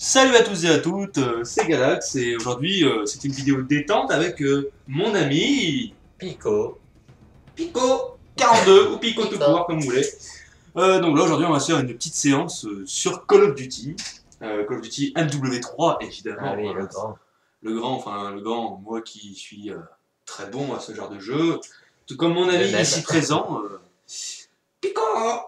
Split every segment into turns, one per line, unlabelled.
Salut à tous et à toutes, c'est Galax et aujourd'hui c'est une vidéo détente avec mon ami
Pico.
Pico 42 ou Pico tout
Pico.
court comme vous voulez. Donc là aujourd'hui on va faire une petite séance sur Call of Duty. Call of Duty MW3 évidemment.
Ah oui,
hein.
le grand.
Le grand, moi qui suis très bon à ce genre de jeu. Tout comme mon ami
même.
ici présent, Pico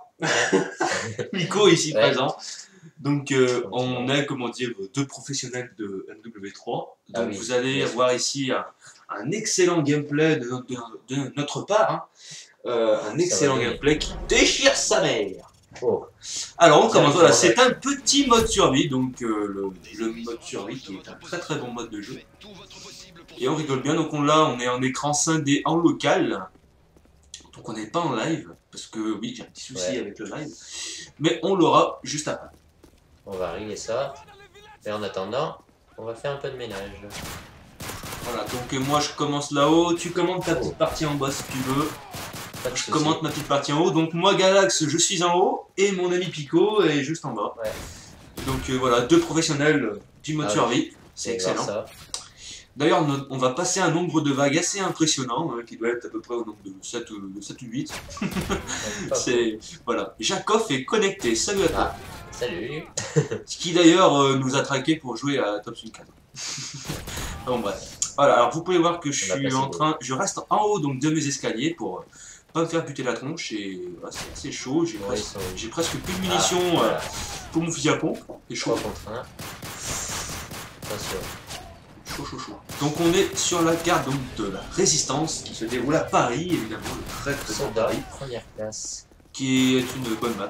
Pico ici
Ouais.
présent. Donc on est, comment dire, deux professionnels de MW3. Donc
Ah oui,
vous allez
bien sûr.
avoir ici un excellent gameplay de notre part. Hein. Un excellent gameplay qui déchire sa mère.
Oh.
Alors on commence, voilà,
Directement,
c'est un petit mode survie, donc le mode survie qui est un très très bon mode de jeu. Et on rigole bien, donc on est en écran scindé en local. Donc on n'est pas en live, parce que oui, j'ai un petit souci avec le live. Mais on l'aura juste après.
On va régler ça. Et en attendant, on va faire un peu de ménage.
Voilà, donc moi je commence là-haut, tu commandes ta petite partie en bas si tu veux.
Pas de
Je
soucis.
commente ma petite partie en haut, donc moi Galax je suis en haut et mon ami Pico est juste en bas.
Ouais.
Donc voilà, deux professionnels du mode survie, c'est excellent. D'ailleurs on va passer un nombre de vagues assez impressionnant, qui doit être à peu près au nombre de 7 ou 8. C'est voilà, Jakov est connecté, salut à toi.
Salut.
Ce qui d'ailleurs nous a traqué pour jouer à Top Spin 4. Bon bref. Voilà, alors vous pouvez voir que je suis en train, je reste en haut donc de mes escaliers pour pas me faire buter la tronche et voilà, c'est assez chaud, j'ai presque plus de munitions pour mon fusil à pompe, c'est chaud.
3 contre 1. Attention.
Chaud. Donc on est sur la carte donc, de la Résistance qui se déroule à Paris, évidemment, le très très bon Paris,
première classe.
qui est une bonne map.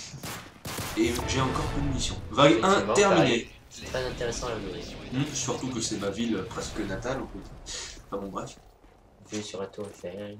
Et j'ai encore peu de munitions. Vague 1 terminée.
C'est très intéressant à jouer.
Surtout que c'est ma ville presque natale en fait. Enfin bon bref.
Vue sur la tour Eiffel.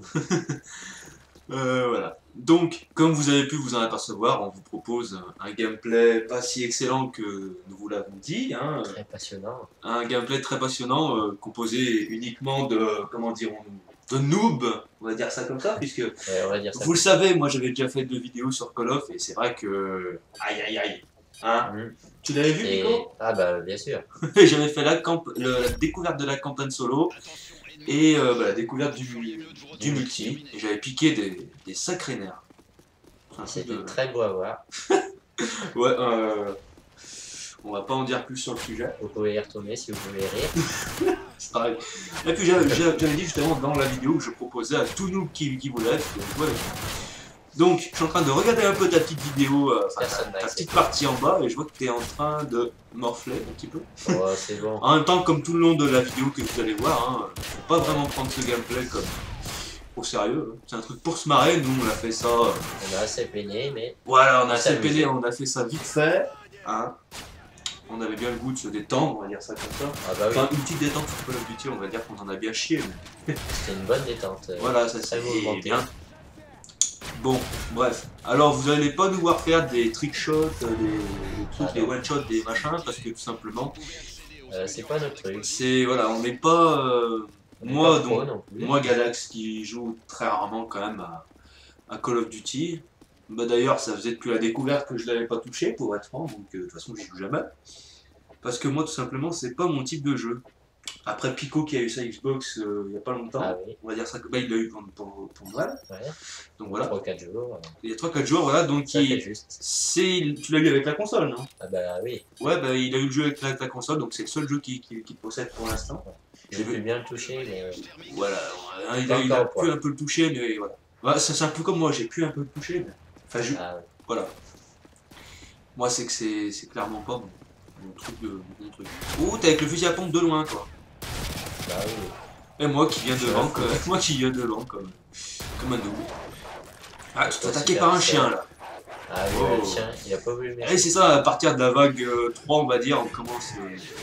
Voilà. Donc, comme vous avez pu vous en apercevoir, on vous propose un gameplay pas si excellent que nous vous l'avons dit. Hein.
Très passionnant.
Un gameplay très passionnant, composé uniquement de, comment dirons-nous, de noobs, on va dire ça comme ça, puisque
on va dire ça
vous le savez, moi j'avais déjà fait 2 vidéos sur Call of, et c'est vrai que... Aïe aïe aïe. Hein. Tu l'avais vu, Pico?
Ah bah bien sûr.
J'avais fait la découverte de la campagne solo, et la découverte du multi, et j'avais piqué des sacrés nerfs.
C'était très beau à voir.
Ouais, on va pas en dire plus sur le sujet.
Vous pouvez y retourner si vous voulez rire.
C'est pareil. Et puis j'avais dit justement dans la vidéo que je proposais à tout nous qui voulait jouer avec moi. Donc je suis en train de regarder un peu ta petite vidéo, ta petite partie en bas, et je vois que tu es en train de morfler un petit peu.
Oh, c'est bon.
En même temps, comme tout le long de la vidéo que vous allez voir, hein, faut pas vraiment prendre ce gameplay comme au sérieux. Hein. C'est un truc pour se marrer, nous on a fait ça.
On a assez peiné, mais...
Voilà, on a assez peiné, on a fait ça vite fait. Hein. On avait bien le goût de se détendre, on va dire ça comme ça.
Ah bah oui.
Enfin, une petite détente sur Call of Duty, on va dire qu'on en a bien chié. Mais...
C'était une bonne détente.
Voilà, ça c'est bien. Bon, bref. Alors, vous n'allez pas nous voir faire des trickshots, des trucs, des one-shots, des machins, parce que tout simplement...
c'est pas notre truc.
C'est, voilà, on n'est pas... moi, Galax, qui joue très rarement quand même à Call of Duty. Bah, d'ailleurs, ça faisait depuis la découverte que je l'avais pas touché, pour être franc, donc de toute façon, j'y joue jamais. Parce que moi, tout simplement, c'est pas mon type de jeu. Après Pico qui a eu sa Xbox il y a pas longtemps, on va dire ça, bah, il l'a eu pour Noël. Ouais. Donc voilà.
3-4 jours.
Il y a 3-4 jours, voilà, donc tu l'as eu avec la console, non?
Ah bah oui.
Ouais, bah il a eu le jeu avec la console, donc c'est le seul jeu qu'il possède pour l'instant.
J'ai pu bien le toucher, mais...
Voilà, il a pu un peu le toucher, mais voilà. Bah, c'est un peu comme moi, j'ai pu un peu le toucher, mais... Enfin, voilà. Moi, c'est que c'est clairement pas mon truc de... Mon truc. Ouh, t'es avec le fusil à pompe de loin, quoi.
Bah oui.
Et moi qui viens devant, comme un noob. Ah, tu t'es attaqué par un chien, là.
Ah oui, le chien, il a pas voulu le mettre.
Et c'est ça, à partir de la vague 3, on va dire, on commence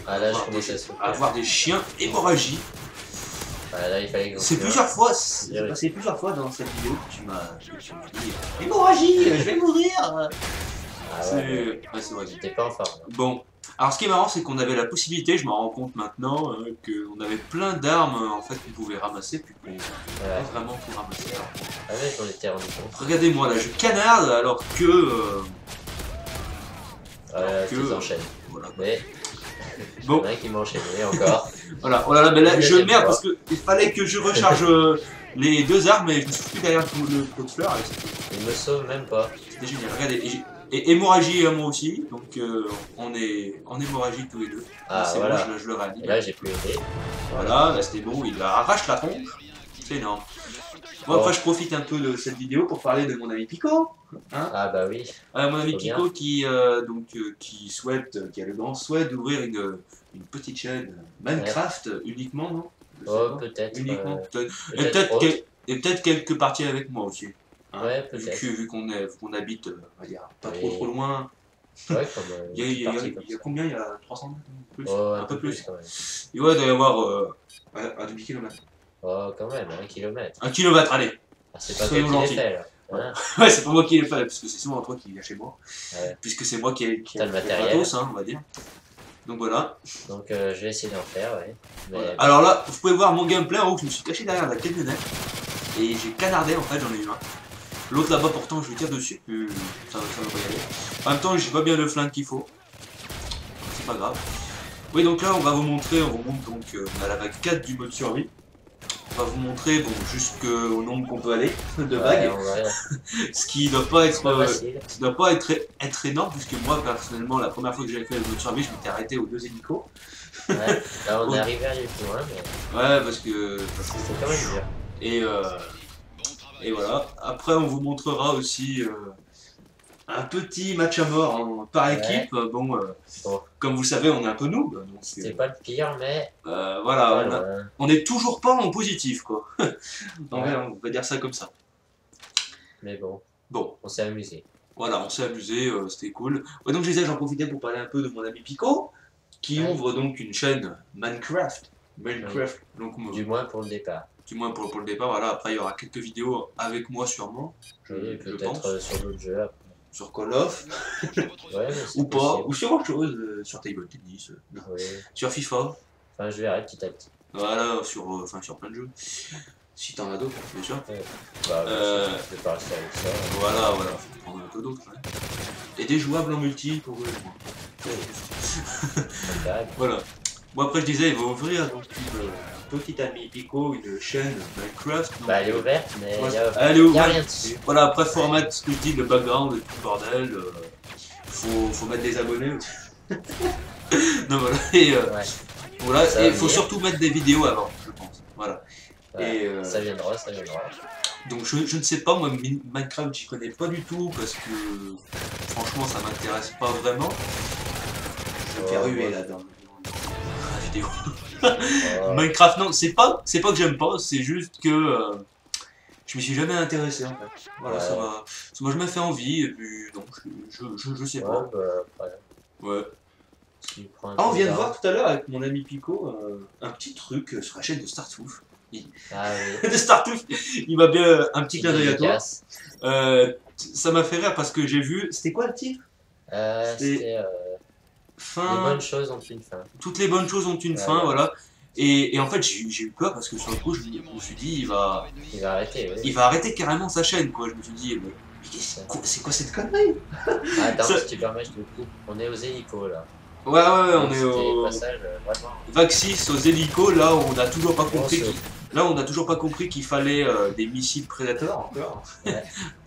à avoir des chiens hémorragie.
Ah, là, il fallait que
c'est plusieurs fois dans cette vidéo que tu m'as dit hémorragie, je vais mourir.
Ah ouais,
c'est vrai.
J'étais pas en forme.
Bon, alors ce qui est marrant, c'est qu'on avait la possibilité, je m'en rends compte maintenant, qu'on avait plein d'armes en fait qu'on pouvait ramasser, puis qu'on pas vraiment tout ramasser.
Ah ouais, j'en étais rendu compte.
Regardez-moi là, je canarde alors que
Tu enchaînes.
Voilà.
Mais
bon.
Il y en a qui m'ont enchaîné encore.
Voilà, oh là là, mais là je merde parce qu'il fallait que je recharge les deux armes et je me suis foutu derrière le pot de fleurs.
Il me sauve même pas.
C'était génial, regardez. Et hémorragie à moi aussi, donc on est en hémorragie tous les deux.
Ah voilà.
Bon, je le réanime.
Et là j'ai pu aider.
Voilà, là c'était bon, il arrache la tronche. C'est énorme. Moi après je profite un peu de cette vidéo pour parler de mon ami Pico. Hein,
ah bah oui.
mon ami Pico qui a le grand souhait d'ouvrir une petite chaîne Minecraft uniquement, non?
Oh peut-être.
Uniquement. Et peut-être quelques parties avec moi aussi. Hein,
ouais peut-être.
Vu qu'on habite, on va dire, pas trop loin.
Ouais, comme,
il y a combien? Il y a 300 plus?
Un peu plus quand même.
Il doit y avoir à 2 km.
Oh quand même, 1 km.
1 km, allez.
Ah, c'est pas toi qui l'ai fait là. Hein,
ouais, c'est pas moi qui l'ai fait, parce que c'est souvent toi qui viens chez moi.
ouais.
Puisque c'est moi qui ai
le matériel.
Matos, hein, on va dire. Donc voilà.
Donc je vais essayer d'en faire, ouais. Mais...
Voilà. Alors là, vous pouvez voir mon gameplay en haut, je me suis caché derrière la camionnette. Et j'ai canardé en fait, j'en ai eu un. L'autre là-bas pourtant je lui tire dessus, ça va pas y aller. En même temps j'ai pas bien le flingue qu'il faut. C'est pas grave. Oui donc là on va vous montrer, on remonte donc on a la vague 4 du mode survie. On va vous montrer bon jusqu'au nombre qu'on peut aller de vagues. Ce qui doit pas être énorme puisque moi personnellement la première fois que j'ai fait le mode survie je m'étais arrêté aux 2 hélicos.
Ouais, là on est arrivé à aller plus loin mais...
Ouais parce que
c'était quand même dur.
Et voilà, après on vous montrera aussi un petit match à mort hein, par équipe. Bon, comme vous le savez, on est un peu noob.
C'est pas le pire, mais.
Voilà, on est toujours pas en positif, quoi. On va dire ça comme ça.
Mais bon, on s'est amusé.
Voilà, on s'est amusé, c'était cool. Ouais, donc je disais, j'en profitais pour parler un peu de mon ami Pico, qui ouvre donc une chaîne Minecraft. Donc,
du moins pour le départ.
Du moins pour le départ, voilà. Après, il y aura quelques vidéos avec moi, sûrement.
Peut-être sur d'autres jeux après.
Sur Call of.
Ouais,
ou pas, possible. Ou sur autre chose, sur Table Tennis, sur FIFA.
Enfin, je verrai petit à petit.
Voilà, sur plein de jeux. Si t'en as d'autres, bien sûr.
Ouais. Bah, je vais pas rester avec ça.
Voilà, faut prendre un peu d'autres. Ouais. Et des jouables en multi pour jouer voilà. Bon, après, je disais, il va ouvrir donc une petite amie Pico, une chaîne Minecraft.
Bah, elle est ouverte, mais il
y
a rien dessus.
Voilà, après, faut remettre ce que je dis, le background et tout le bordel. Faut mettre des abonnés aussi. Non, voilà. Et voilà, et il faut surtout mettre des vidéos avant, je pense. Voilà.
Ouais, et ça viendra.
Donc je ne sais pas, moi Minecraft j'y connais pas du tout parce que franchement ça m'intéresse pas vraiment. Je vais faire ruer là dans la vidéo. Minecraft non, c'est pas que j'aime pas, c'est juste que je me suis jamais intéressé en fait. Voilà, ça m'a jamais fait envie et puis donc je sais pas. Ouais. On vient de voir tout à l'heure avec mon ami Pico un petit truc sur la chaîne de Startooth. De Startooth, il m'a bien un petit clin d'œil à toi. Ça m'a fait rire parce que j'ai vu. C'était quoi le titre?
C'était les bonnes choses ont une fin.
Toutes les bonnes choses ont une fin, voilà. Et en fait, j'ai eu peur parce que sur le coup, je me suis dit, il va
arrêter.
Il va arrêter carrément sa chaîne, quoi. Je me suis dit, mais c'est quoi cette connerie?
Attends, si tu permets, je te coupe. On est aux hélicos là.
Ouais, on est au
passage,
Vague 6 aux hélicos. Là, on n'a toujours pas compris. Là, on n'a toujours pas compris qu'il fallait des missiles Predator encore.
Ouais.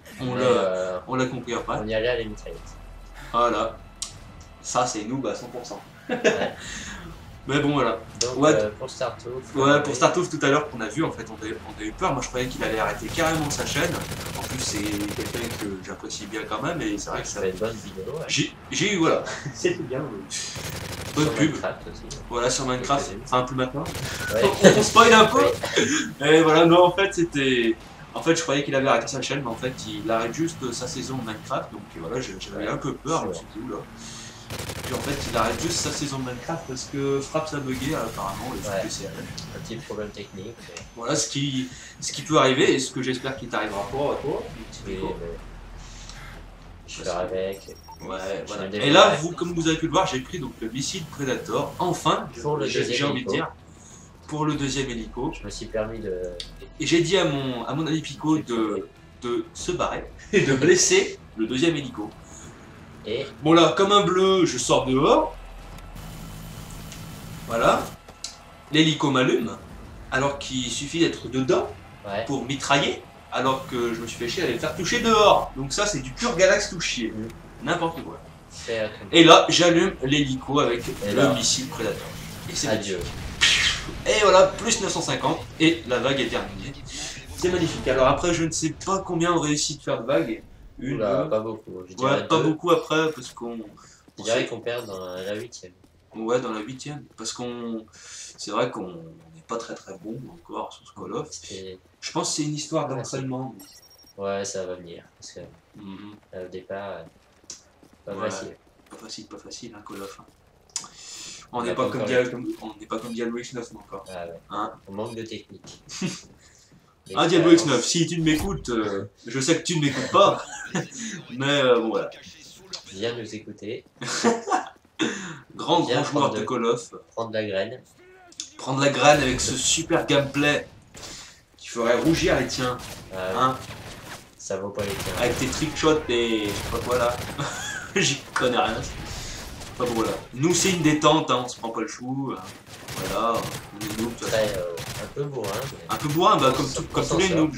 on l'a compris après.
On y allait à la mitraillette.
Voilà. Ça, c'est noob à 100%.
Ouais.
Mais bon, voilà.
Donc, pour Startooth.
Ouais, pour Startooth tout à l'heure qu'on a vu, en fait, on a eu peur. Moi, je croyais qu'il allait arrêter carrément sa chaîne. En plus, c'est quelqu'un que j'apprécie bien quand même. Et c'est vrai que ça
fait une bonne vidéo. Ouais.
J'ai eu, voilà. C'était bien. Bonne pub.
Aussi.
Voilà, sur Minecraft. Enfin, plus maintenant.
Ouais.
On spoil un peu. Et voilà, non, en fait, c'était. En fait, je croyais qu'il avait arrêté sa chaîne, mais en fait, il arrête juste sa saison Minecraft. Donc voilà, j'avais un peu peur. Je me suis dit, oula. Puis en fait, il arrête juste sa saison de Minecraft parce que Fraps a bugué apparemment le CL.
Un petit problème technique. Mais...
Voilà ce qui peut arriver et ce que j'espère qu'il t'arrivera pas à toi.
Je vais faire avec.
Ouais, voilà. Et là, comme vous avez pu le voir, j'ai pris donc le missile Predator, enfin, j'ai envie de dire, pour le deuxième hélico.
Je me suis permis de...
Et j'ai dit à mon ami Pico de se barrer et de blesser le deuxième hélico.
Et
Bon là, comme un bleu, je sors dehors. Voilà. L'hélico m'allume, alors qu'il suffit d'être dedans
ouais.
pour mitrailler, alors que je me suis fait chier à les faire toucher dehors. Donc ça, c'est du pur Galax touché. N'importe quoi. Et là, j'allume l'hélico avec le missile Predator. Et c'est
adieu.
Et voilà, plus 950, et la vague est terminée. C'est magnifique. Alors après, je ne sais pas combien on réussit de faire de vagues. Une,
Oula, pas beaucoup. Je
ouais, pas beaucoup après, parce qu'on...
Je dirais qu'on perd dans la 8ème.
Ouais, dans la 8ème. Parce qu'on... C'est vrai qu'on n'est pas très bon encore sur ce Call of. Je pense que c'est une histoire d'entraînement.
Ouais, ça va venir. Parce que au départ, pas facile.
Pas facile, hein, Call of. On n'est pas, comme Diablo X9 encore.
Ah ouais.
Hein,
on manque de technique.
Diablo X9, si tu m'écoutes, je sais que tu ne m'écoutes pas. Mais bon, voilà.
Viens nous écouter.
grand joueur de Call of.
Prendre la graine.
Prendre la graine avec ce super gameplay qui ferait rougir les tiens. Hein,
ça vaut pas les tiens.
Avec tes trickshots et je sais pas quoi là. J'y connais rien. Pas bon là. Nous c'est une détente, hein, on se prend pas le chou. Voilà, on est noobs.
Un peu bourrin. Mais...
Un peu bourrin, bah, comme tous les noobs.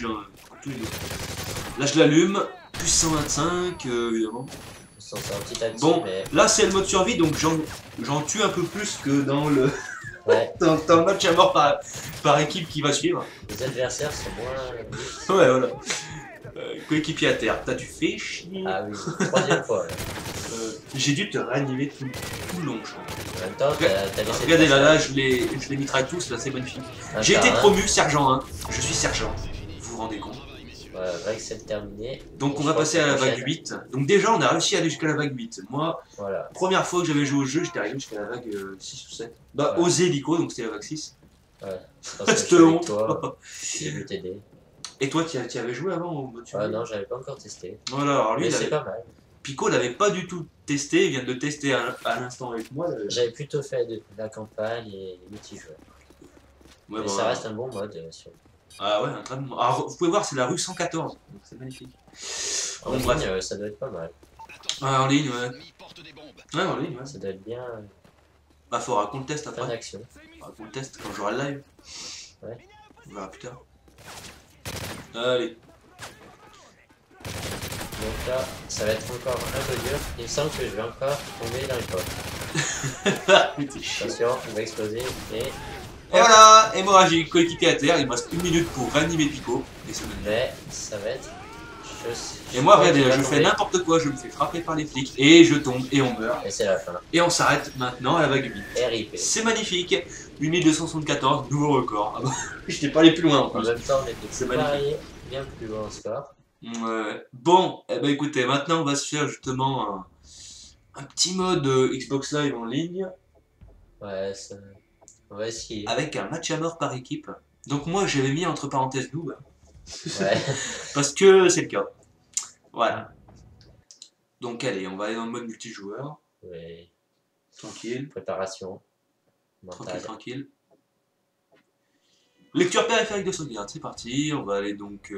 Là je l'allume, plus 125 évidemment. Bon, mais... là c'est le mode survie, donc j'en tue un peu plus que dans le...
Ouais.
dans le match à mort par équipe qui va suivre.
Les adversaires sont moins...
Ouais, voilà. Coéquipier à terre, tu fais chier.
Ah oui, troisième fois.
J'ai dû te réanimer tout le long, je crois.
En même temps, t'as laissé...
Regardez là, je les mitraille tous, là c'est magnifique. J'ai été promu sergent 1, je suis sergent. Vous vous rendez compte?
Ouais, vague 7 terminée.
Donc on va passer à la vague 8. Donc déjà on a réussi à aller jusqu'à la vague 8. Moi,
voilà.
Première fois que j'avais joué au jeu, j'étais arrivé jusqu'à la vague 6 ou 7. Bah, aux hélico, donc c'était la vague 6.
Ouais.
C'était honte.
J'ai vu t'aider.
Et toi, tu avais joué avant au mode survie?
Non, j'avais pas encore testé.
Voilà, alors lui,
c'est pas mal.
Pico l'avait pas du tout testé, il vient de le tester à l'instant avec moi.
J'avais plutôt fait de la campagne et les multijoueurs. Ouais, mais ça reste un bon mode.
Ah ouais, un très bon mode. Alors vous pouvez voir, c'est la rue 114, donc c'est magnifique.
En ligne, ça doit être pas mal.
Ah, en ligne, ouais. Ouais, en ligne, ouais.
Ça doit être bien.
Bah, faudra qu'on le teste après.
Faudra
qu'on le teste quand j'aurai le live.
Ouais.
On verra plus tard. Allez.
Donc là, ça va être encore un peu dur. Il me semble que je vais encore tomber dans les pommes. Attention, on va exploser. Et
voilà, hémorragie, coéquipier à terre. Il me reste 1 minute pour réanimer Pico.
Mais ça va être.
Et moi, regardez, je fais n'importe quoi, je me fais frapper par les flics, et je tombe, et on meurt.
Et c'est la fin.
Et on s'arrête maintenant à la vague 8.
RIP.
C'est magnifique. 8274, nouveau record. Ah bah, je n'ai pas allé plus loin en plus.
En même temps, on était bien plus loin en score.
Ouais. Bon, eh ben écoutez, maintenant on va se faire justement un petit mode Xbox Live en ligne.
Ouais, on va essayer.
Avec un match à mort par équipe. Donc moi j'avais mis entre parenthèses noob.
Ouais.
Parce que c'est le cas. Voilà. Donc allez, on va aller dans le mode multijoueur.
Oui.
Tranquille.
Préparation.
Tranquille. Lecture périphérique de sauvegarde, c'est parti. On va aller donc...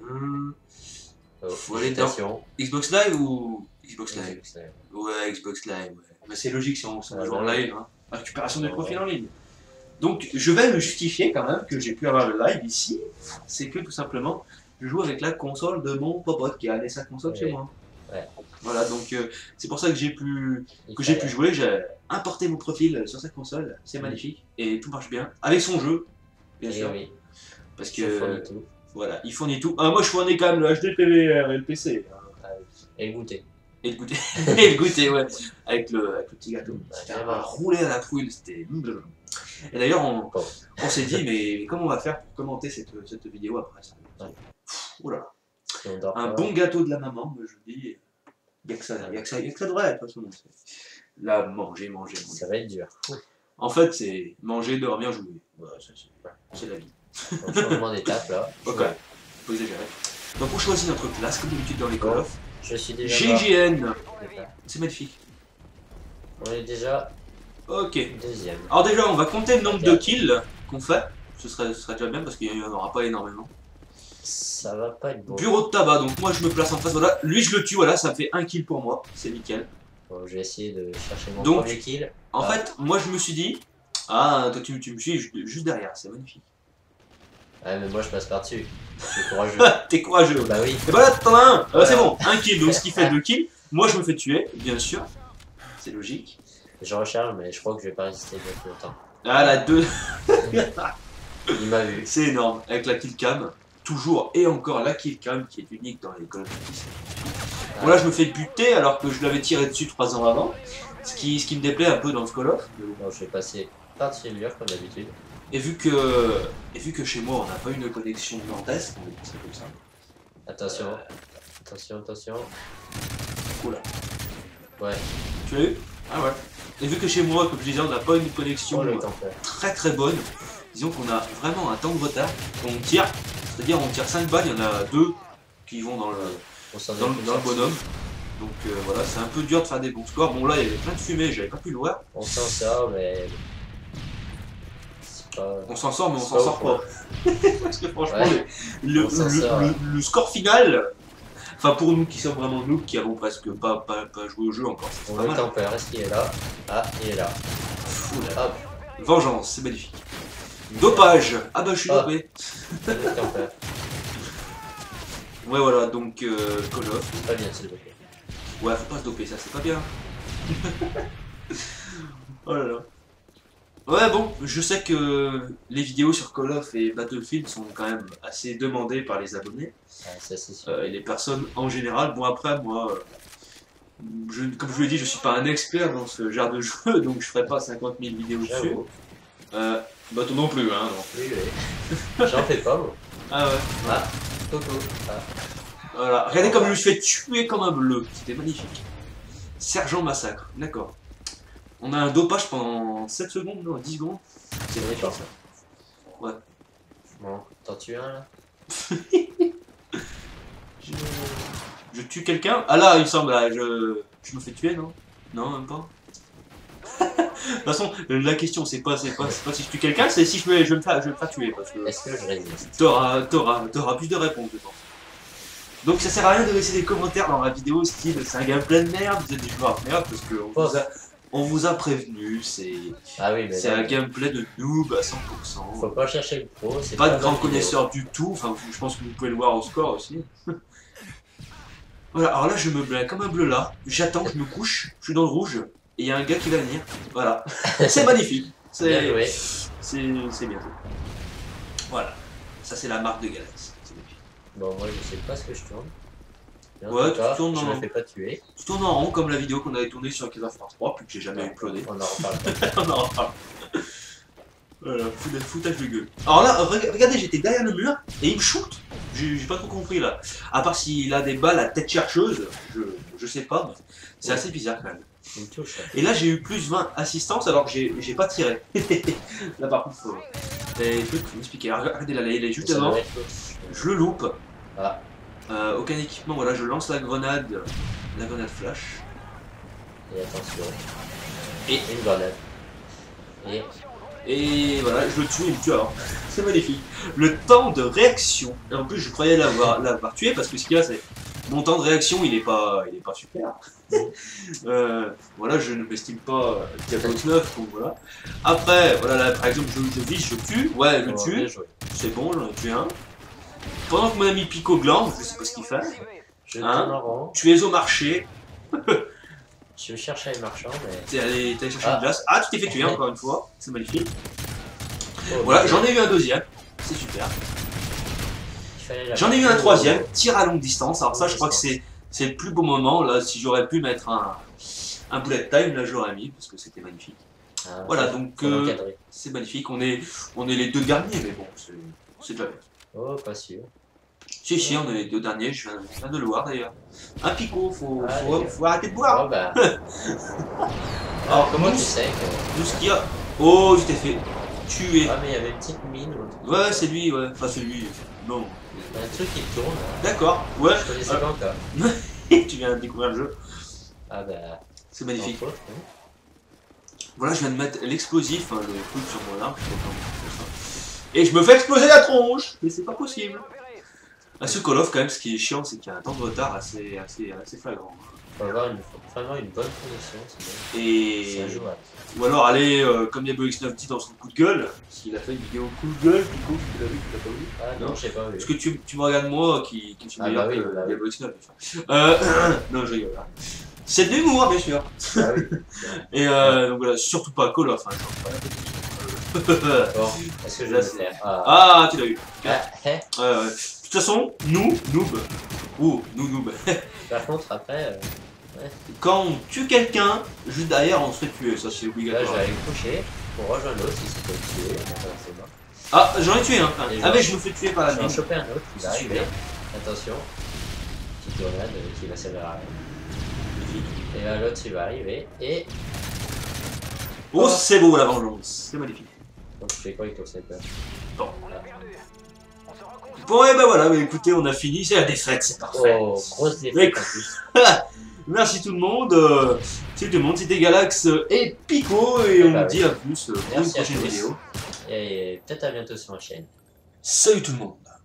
faut aller dans Xbox Live ou Xbox Live? Ouais, Xbox Live. Ouais. Mais c'est logique si on va jouer en live. Hein. Récupération des profils en ligne. Donc je vais me justifier quand même que j'ai pu avoir le live ici. C'est que tout simplement, je joue avec la console de mon popote qui a amené sa console chez moi.
Ouais.
Voilà, donc c'est pour ça que j'ai pu jouer. J'ai importé mon profil sur cette console. C'est magnifique et tout marche bien avec son jeu. Bien sûr.
Oui.
Parce que voilà, il fournit tout. Moi je fournis quand même le HD, PVR et le PC.
Et le goûter.
Et le goûter. Et le goûter, ouais. Avec le petit gâteau. C'était roulé à la trouille, c'était... Et d'ailleurs, on s'est dit, mais comment on va faire pour commenter cette vidéo après ça? Oula. Un bon gâteau de la maman, je dis. Il n'y a que ça devrait être, de toute façon. Là, manger.
Ça va être dur.
En fait, c'est manger, dormir, jouer. Voilà, c'est la vie.
Un changement d'étape là.
Ok, faut exagérer. Donc on choisit notre classe, comme d'habitude dans les Call of.
Je suis déjà
GGN. C'est magnifique.
On est déjà deuxième.
Alors déjà, on va compter le nombre de kills qu'on fait. Ce serait déjà bien parce qu'il n'y en aura pas énormément.
Ça va pas être bon.
Bureau de tabac, donc moi je me place en face, voilà. Lui je le tue, voilà, ça me fait 1 kill pour moi, c'est nickel.
Bon, je vais essayer de chercher mon
Donc,
premier kill.
En fait, moi je me suis dit, ah, toi tu me suis juste derrière, c'est magnifique.
Ouais, mais moi je passe par-dessus. Je suis courageux.
T'es courageux.
Bah oui.
Et voilà, t'en as un.
Voilà.
C'est bon, 1 kill, donc ce qui fait 2 kills. Moi je me fais tuer, bien sûr. C'est logique.
Je recharge, mais je crois que je vais pas résister beaucoup longtemps.
Ah, la 2.
Il m'a vu.
C'est énorme, avec la kill cam. Toujours et encore la kill cam qui est unique dans les Call of Duty. Bon là je me fais buter alors que je l'avais tiré dessus 3 ans avant. Ce qui me déplaît un peu dans ce Call of.
Bon, je vais passer par-dessus le mur comme d'habitude.
Et vu que chez moi on n'a pas une connexion nord-est, on va dire ça comme ça.
Attention. Attention, attention.
Oula.
Ouais.
Tu l'as eu? Ah ouais. Et vu que chez moi, comme je disais, on n'a pas une connexion
Oh, le temps fait.
très bonne, disons qu'on a vraiment un temps de retard. On tire, c'est-à-dire on tire 5 balles, il y en a 2 qui vont dans le bonhomme. Donc voilà, c'est un peu dur de faire des bons scores. Bon là, il y avait plein de fumée, j'avais pas pu le voir.
On s'en sort, mais... Pas...
On s'en sort, mais on s'en sort pas. Parce que franchement,
Ouais.
le score final, enfin pour nous qui sommes vraiment nous, qui avons presque pas joué au jeu encore, c'est
On
pas
le
mal.
tempère, est-ce qu'il est là? Ah, il est là.
Oula.
Hop,
Vengeance, c'est magnifique. Dopage. Ah bah je suis dopé.
on le tempère.
Ouais voilà, donc Call of.
Pas bien, s'il vous plaît.
Ouais, faut pas se doper, ça c'est pas bien. Oh là là. Ouais bon, je sais que les vidéos sur Call of et Battlefield sont quand même assez demandées par les abonnés.
Ouais, ça c'est sûr.
Et les personnes en général. Bon après moi, comme je vous l'ai dit, je suis pas un expert dans ce genre de jeu, donc je ferai pas 50 000 vidéos dessus.
J'avoue.
Bah toi non plus hein. Non.
Oui, oui. J'en fais pas, moi.
Ah ouais.
Ah, Coco. Ah.
Voilà, regardez comme je me suis fait tuer comme un bleu, c'était magnifique. Sergent Massacre, d'accord. On a un dopage pendant 7 secondes, non, 10 secondes. C'est vrai ça. Ouais.
Bon, t'en tues un là?
Je tue quelqu'un. Ah là, il me semble, là, je me fais tuer, non? Non, même pas. De toute façon, la question c'est pas si je tue quelqu'un, c'est si je vais me faire tuer. Parce que
Est-ce que je résiste?
t'auras plus de réponses, je pense. Donc ça sert à rien de laisser des commentaires dans la vidéo style c'est un gameplay de merde, vous êtes des joueurs de merde parce qu'on vous a prévenu, c'est
Ah oui, mais
un gameplay de noob à 100%.
faut pas chercher le pro, c'est
Pas de grand
bonne vidéo.
connaisseur du tout, enfin je pense que vous pouvez le voir au score aussi. Voilà, alors là je me blais comme un bleu là, j'attends, je me couche, je suis dans le rouge, et il y a un gars qui va venir, voilà. C'est magnifique,
Bien joué.
c'est bien joué. Voilà, ça c'est la marque de Galaxy.
Bon, moi je sais pas ce que je tourne. Mais en
Ouais,
tout cas,
tu tournes
je
en-
me fais pas tuer.
Tu tournes en rond comme la vidéo qu'on avait tournée sur Killer Force 3, puis que j'ai jamais uploadé.
On en reparle.
On en reparle. Voilà, foutage de gueule. Alors là, regardez, j'étais derrière le mur et il me shoot. J'ai pas trop compris là. À part s'il a des balles à tête chercheuse, je sais pas, mais c'est
Ouais.
assez bizarre quand même.
Il me touche.
Et là, j'ai eu plus 20 assistances alors que j'ai pas tiré. Là par contre, faut m'expliquer. Regardez là, il est juste
Ça
devant.
doit être l'autre.
Je le loupe.
Ah,
Aucun équipement, voilà, je lance la grenade flash.
et attention.
Et-
une grenade. Et
Et voilà, je le tue, il me tue alors. C'est magnifique. Le temps de réaction. Et en plus, je croyais l'avoir tué parce que ce qu'il y a, c'est. Mon temps de réaction, il est pas super. Voilà, je ne m'estime pas Diablo 9, donc voilà. Après, voilà, là, par exemple, je vise, je tue. Ouais, je le
bon,
tue.
bien joué.
C'est bon, j'en ai tué un. Pendant que mon ami pique au gland, je sais pas ce qu'il fait.
Je
Hein
tourne en rond.
Tu es au marché.
Je cherche les marchands, mais.
T'es allé chercher une glace. Ah, tu t'es fait tuer encore une fois. C'est magnifique.
Oh,
Voilà,
mais
j'en ai eu un deuxième. C'est super.
il fallait la
J'en ai eu un
faire.
troisième, tir à longue distance. Alors ça, je crois que c'est le plus beau moment. Là, si j'aurais pu mettre un bullet time, là, j'aurais mis parce que c'était magnifique.
Ah,
Voilà,
faut-
donc
faut l'encadrer.
c'est magnifique. On est les deux derniers, mais bon, c'est déjà bien.
Oh, pas sûr.
Si, on est les deux derniers. Je viens de le voir d'ailleurs. Un picot, faut arrêter de
Oh,
boire.
bah.
Alors,
comment tu
nous,
sais que.
nous, ce qu'il y a. Oh, je t'ai fait tuer.
Ah, mais il y avait une petite mine. ou un truc.
Ouais, c'est lui, ouais. Enfin, c'est lui. Non.
Il y a un truc qui tourne.
D'accord, ouais.
Je connaissais pas encore.
Tu viens de découvrir le jeu.
Ah, bah.
C'est magnifique.
sans faute, hein.
Voilà, je viens de mettre l'explosif, hein, le truc sur mon arme, je sais pas comment on fait ça. Et je me fais exploser la tronche. Mais c'est pas possible. À ce Call of, quand même, ce qui est chiant, c'est qu'il y a un temps de retard assez flagrant.
Faut avoir vraiment une bonne connexion, sinon
Et...
c'est injouable.
Ou alors aller, comme Diablo X9 dit dans son coup de gueule, s'il a fait une vidéo coup de gueule, Pico, tu l'as vu, tu l'as pas vu?
Ah non, j'ai pas vu.
Parce que tu me regardes moi qui suis meilleur
bah oui,
que
bah
Diablo X9. Non, je rigole. Hein. C'est de l'humour, bien sûr.
Ah oui.
Et donc voilà, surtout pas Call of. Hein,
Bon, est-ce que je vais le faire?
Ah, tu l'as eu.
Ah, hé.
De toute façon, nous, noob. Nous, noob.
Par contre, après,
Quand on tue quelqu'un, juste derrière, on se fait tuer. Ça, c'est
là, je
obligatoire.
vais aller me coucher pour rejoindre l'autre si c'est pas tué. C'est bon.
Ah, j'en ai tué un.
Et
Ah, mais je me fais tuer par la
Je vais en
mine.
choper un autre qui va
C'est
arriver.
super.
Attention. Petite grenade qui va servir à rien. Et là, l'autre, il va arriver. Et.
Oh, c'est beau la vengeance. C'est magnifique.
Donc, je fais quoi avec ton sniper?
Bon. Bon, et ben voilà, mais écoutez, on a fini. C'est la défaite, c'est parfait.
Oh, grosse défaite en plus.
Merci tout le monde. Salut tout le monde, c'était Galax et Pico. Et on vous dit à plus pour une
Merci à
prochaine
tous.
vidéo.
Et peut-être à bientôt sur ma chaîne.
Salut tout le monde.